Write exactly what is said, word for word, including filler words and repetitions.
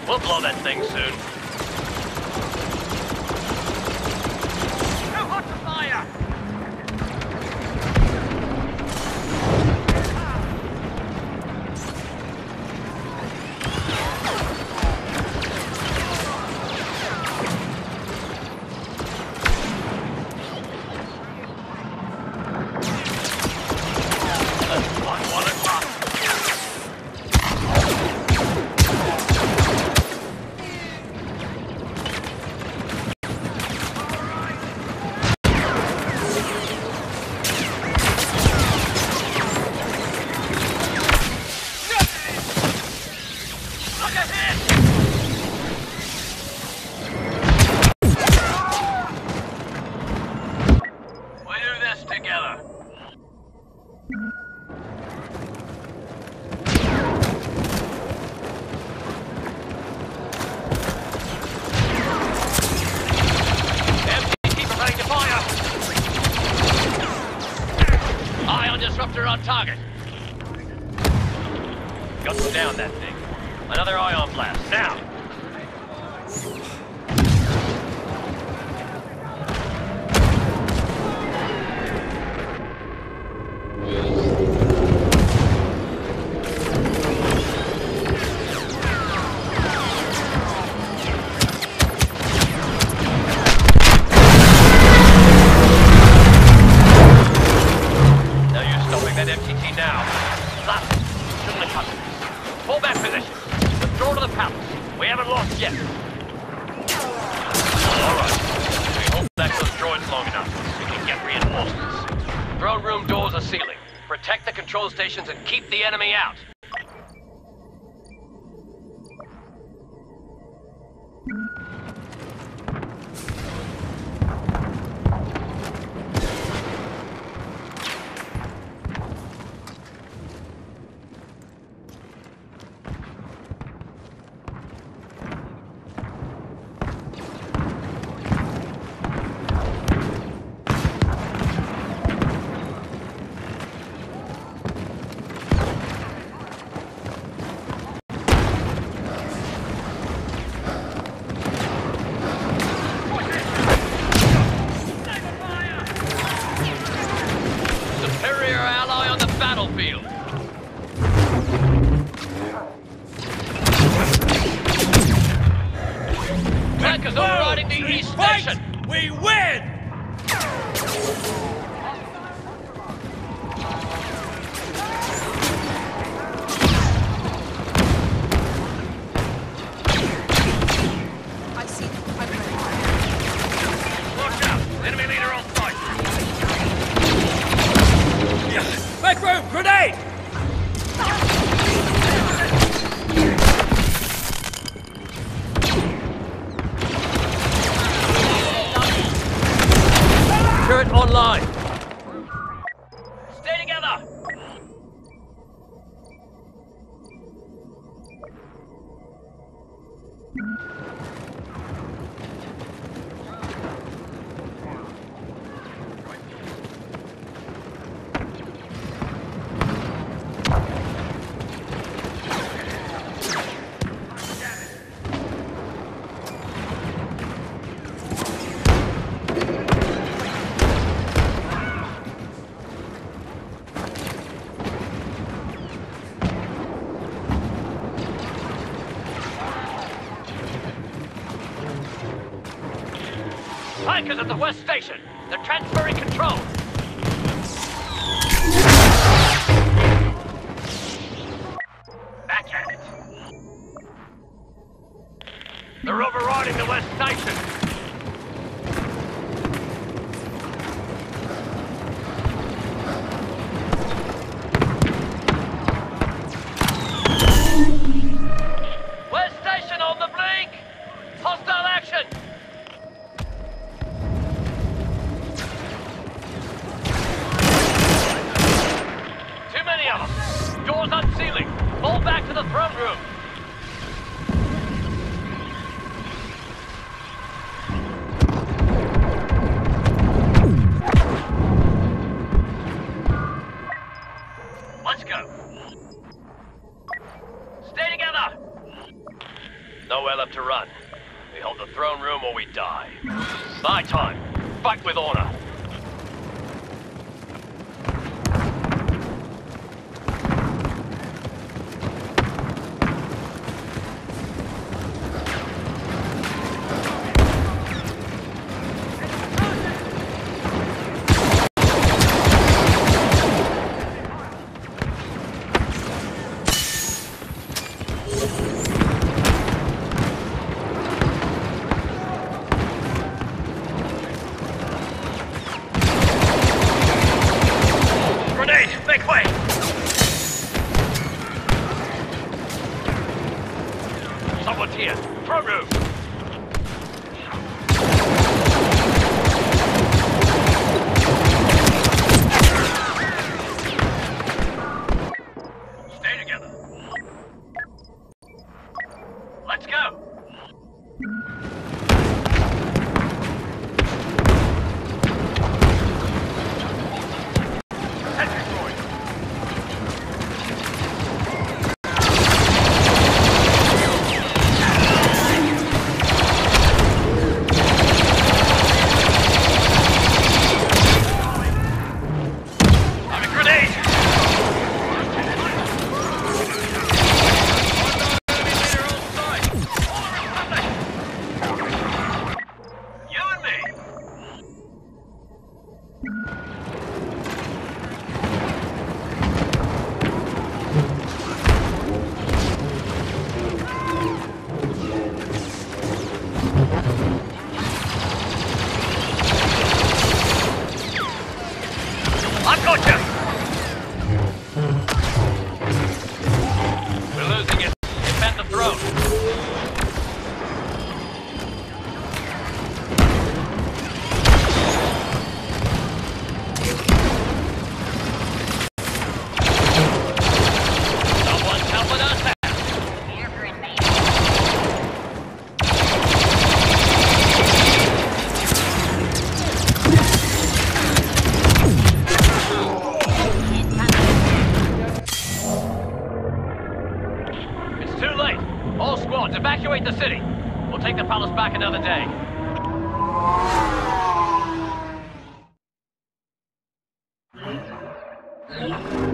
We'll blow that thing soon. Too hot to fire! On target. Got down that thing. Another ion blast. Now. Protect the control stations and keep the enemy out. Battlefield. Tankers overriding the East Station. We win! I see them. I'm ready. Watch out! Enemy leader on site. Back room! Grenade! Turret online. Stay together. Tankers at the West Station. They're transferring control. Back at it. They're overriding the West Station. West Station on the blink. Hostile action. before we die. Night time. Fight with honor. Someone's here. Front room. Stay together. Let's go. I've got you! We're losing it. Defend the throne. Someone's helping us out. Too late. All squads, evacuate the city. We'll take the palace back another day.